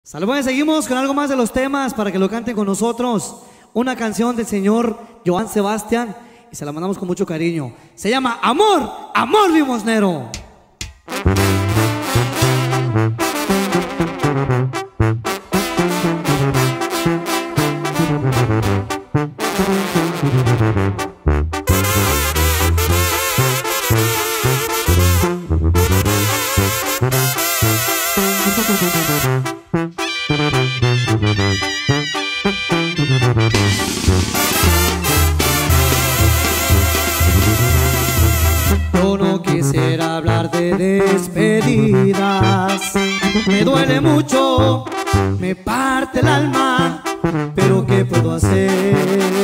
Saludos, seguimos con algo más de los temas para que lo canten con nosotros. Una canción del señor Joan Sebastián y se la mandamos con mucho cariño. Se llama Amor, Amor Limosnero. Yo no quisiera hablar de despedidas, me duele mucho, me parte el alma, pero ¿qué puedo hacer?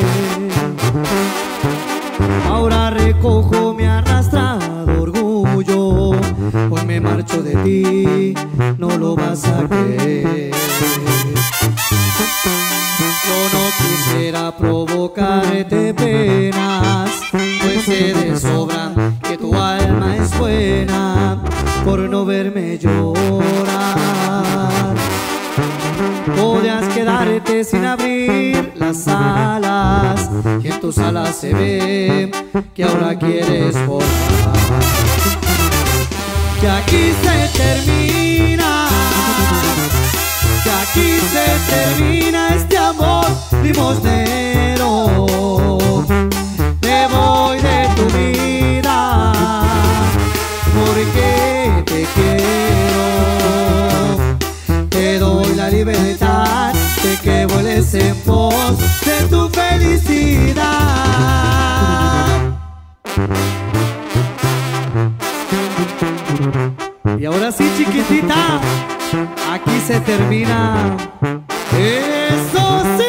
Ahora recojo mi arrastrado orgullo, hoy me marcho de ti, no lo vas a creer. Yo no quisiera provocarte penas, pues sé de sobra que tu alma es buena por no verme llorar. Podrías quedarte sin abrir las alas y en tus alas se ve que ahora quieres volar. Que aquí se termina, que aquí se termina este amor limosnero. Me voy de tu vida porque te quiero. Te doy la libertad de que vueles en pos de tu felicidad. Y ahora sí, chiquitita, aquí se termina. ¡Eso sí!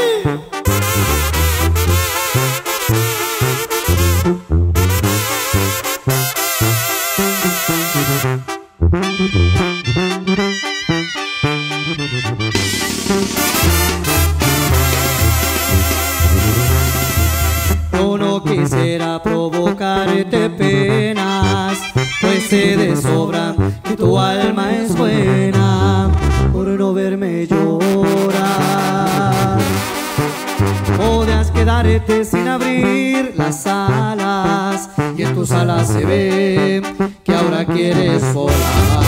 Yo no quisiera provocarte penas, pues sé de sobra que tu alma es buena por no verme llorar. Podrías quedarte sin abrir las alas y en tus alas se ve que ahora quieres volar.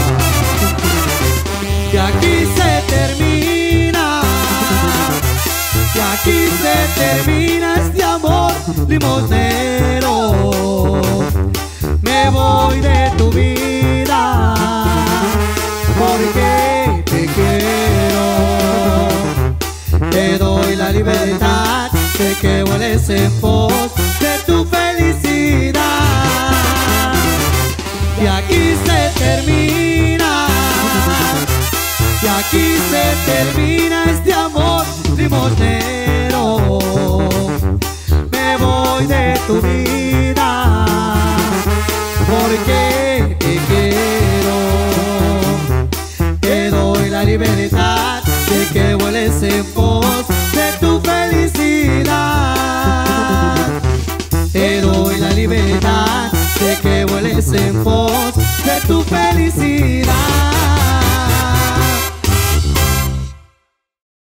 Que aquí se termina, que aquí se termina este amor limosnero. Me voy de tu vida porque te quiero. Te doy la libertad de que vueles en pos de tu felicidad. Y aquí se termina, y aquí se termina este amor limosnero. Me voy de tu vida porque te quiero. Te doy la libertad de que vueles en pos de tu felicidad. Te doy la libertad de que vueles en pos de tu felicidad.